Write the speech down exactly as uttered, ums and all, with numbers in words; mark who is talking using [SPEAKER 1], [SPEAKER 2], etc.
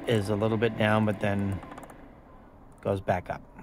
[SPEAKER 1] is a little bit down, but then goes back up.